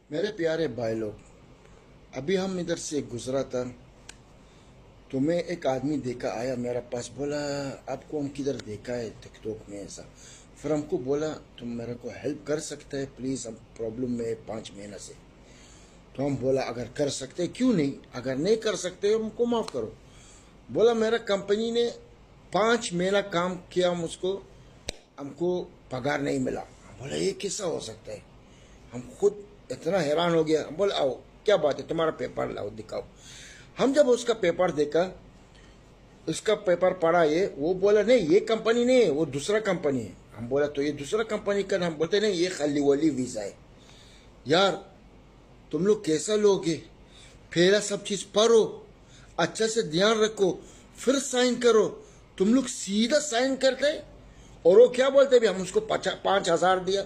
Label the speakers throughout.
Speaker 1: मेरे प्यारे भाई लोग, अभी हम इधर से गुजरा था तो मैं एक आदमी देखा आया मेरे पास, बोला आपको हम किधर देखा है टिकटॉक में ऐसा। फिर हमको बोला तुम मेरे को हेल्प कर सकते हैं प्लीज़, हम प्रॉब्लम में 5 महीना से। तो हम बोला अगर कर सकते क्यों नहीं, अगर नहीं कर सकते हमको माफ़ करो। बोला मेरा कंपनी ने 5 महीना काम किया, हमको पगार नहीं मिला। बोला ये कैसा हो सकता है, हम खुद इतना हैरान हो गया। बोला आओ क्या बात है, तुम्हारा पेपर लाओ दिखाओ। हम जब उसका पेपर देखा, उसका पेपर पढ़ा, ये वो बोला नहीं ये कंपनी नहीं है, वो दूसरा कंपनी है। हम बोला तो ये दूसरा कंपनी का नाम, बोलते नहीं ये खाली वाली वीज़ा है। यार तुम लोग कैसा लोग है, पहला सब चीज़ पढ़ो, अच्छा से ध्यान रखो, फिर साइन करो। तुम लोग सीधा साइन करते और वो क्या बोलते भी हम उसको 5,000 दिया।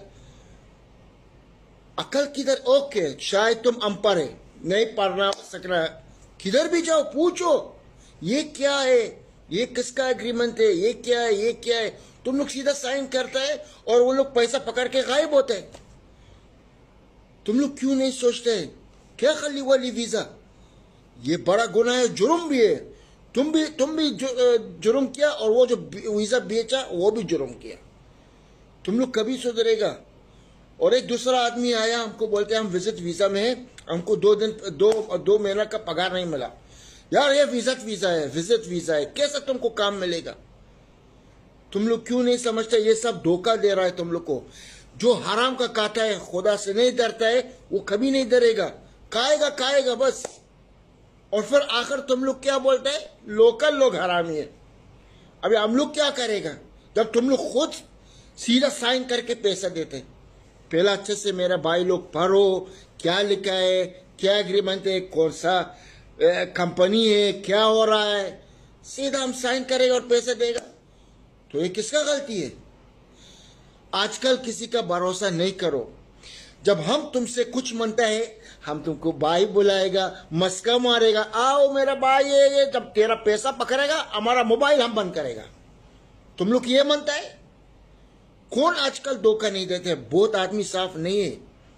Speaker 1: अकल किधर? ओके शायद तुम अनपढ़ है, नहीं पढ़ना सकना, किधर भी जाओ पूछो ये क्या है, ये किसका एग्रीमेंट है, ये क्या है, ये क्या है। तुम लोग सीधा साइन करता है और वो लोग पैसा पकड़ के गायब होते हैं। तुम लोग क्यों नहीं सोचते क्या खाली वाली वीजा, ये बड़ा गुनाह है, जुर्म भी है। तुम भी जुर्म किया और वो जो वीजा बेचा वो भी जुर्म किया। तुम लोग कभी सुधरेगा? और एक दूसरा आदमी आया, हमको बोलते हैं हम विजिट वीजा में हैं, हमको 2 महीना का पगार नहीं मिला। यार ये विजिट वीजा है, विजिट वीजा है, कैसा तुमको काम मिलेगा? तुम लोग क्यों नहीं समझते ये सब धोखा दे रहा है तुम लोग को। जो हराम का काटा है, खुदा से नहीं डरता है, वो कभी नहीं डरेगा, खाएगा बस। और फिर आखिर तुम लोग क्या बोलते हैं, लोकल लोग हरामी है। अभी हम लोग क्या करेगा जब तुम लोग खुद सीधा साइन करके पैसा देते। पहला अच्छे से मेरा भाई लोग पढ़ो, क्या लिखा है, क्या एग्रीमेंट है, कौन सा कंपनी है, क्या हो रहा है। सीधा हम साइन करेगा और पैसा देगा, तो ये किसका गलती है? आजकल किसी का भरोसा नहीं करो। जब हम तुमसे कुछ मांगता है, हम तुमको भाई बुलाएगा, मस्का मारेगा, आओ मेरा भाई है ये। जब तेरा पैसा पकड़ेगा हमारा मोबाइल हम बंद करेगा। तुम लोग ये मानता है? कौन आजकल धोखा नहीं देते? बहुत आदमी साफ नहीं है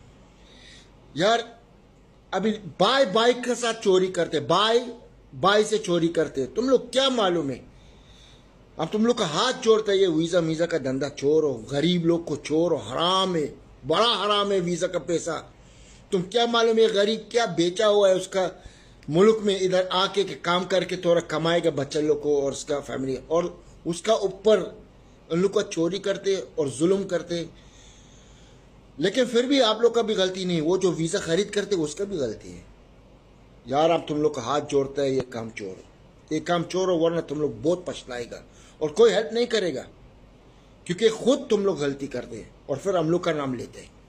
Speaker 1: यार। अभी भाई के साथ चोरी करते, भाई से चोरी करते। तुम लोग क्या मालूम है? अब तुम लोग का हाथ जोड़ता है, ये वीजा का धंधा चोर हो, गरीब लोग को चोर हो, हराम है, बड़ा हराम है वीजा का पैसा। तुम क्या मालूम है गरीब क्या बेचा हुआ है उसका मुल्क में, इधर आके काम करके थोड़ा कमाएगा बच्चे लोग को और उसका फैमिली, और उसका ऊपर उन लोग का चोरी करते और जुल्म करते। लेकिन फिर भी आप लोग का भी गलती नहीं, वो जो वीजा खरीद करते उसका भी गलती है। यार अब तुम लोग का हाथ जोड़ता है, ये काम चोर हो, वरना तुम लोग बहुत पछताएगा और कोई हेल्प नहीं करेगा, क्योंकि खुद तुम लोग गलती करते हैं और फिर हम लोग का नाम लेते हैं।